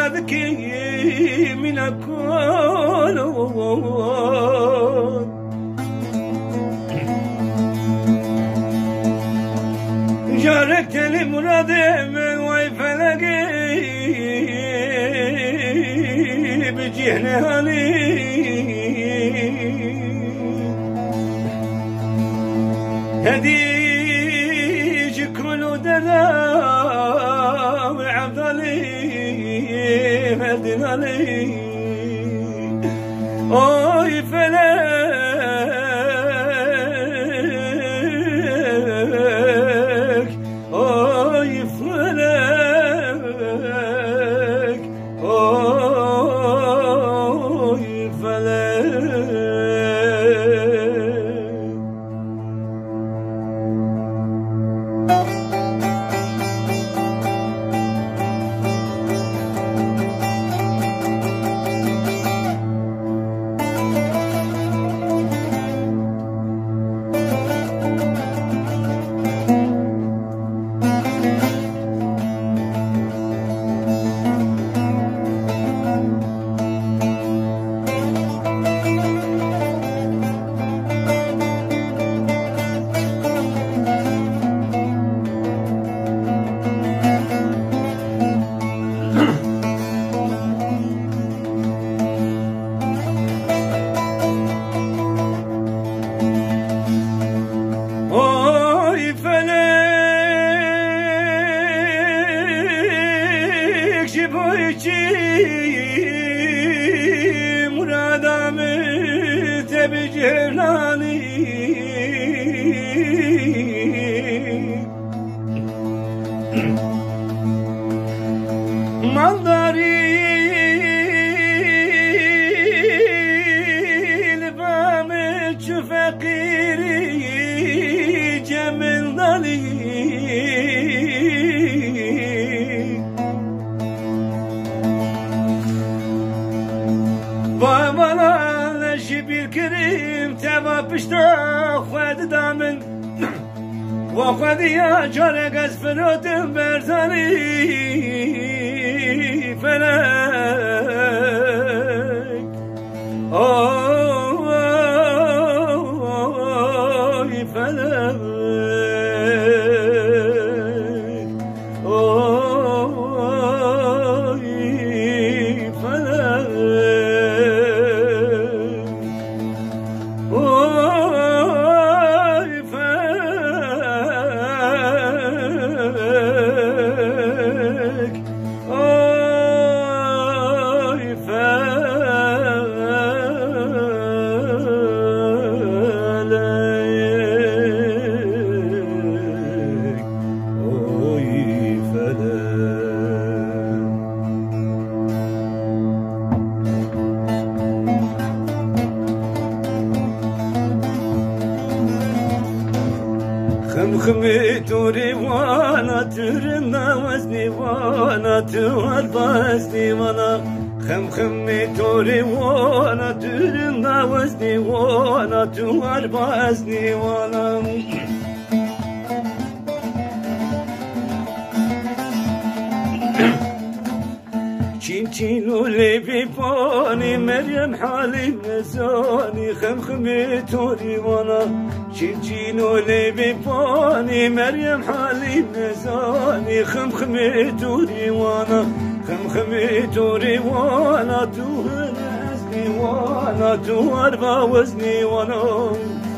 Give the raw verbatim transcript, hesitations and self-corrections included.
مرادك من أكون جارك لمراد من ويفلقي بجهناني هديج كل دنا وعبد علي مدن علي اوي فلك اوي فلك اوي فلك مرادامı tebi cehlani Maldari lbami çu fakiri cemil dali Babana bir kerim teva pişta خود دامن و خود یا جارگ از فراتم برزانی فلک آی فلک خمخمي توري وانا ترنا وزني وانا توار بازني وانا خمخمي توري وانا ترنا وزني وانا توار بازني وانا چین چین و لیبی پانی مریم حالی نزانی خمخمی توری وانا چین چین و لیبی پانی مریم حالی نزانی خمخمی توری وانا خمخمی توری وانا تو هزنی وانا تو اربا وزنی وانا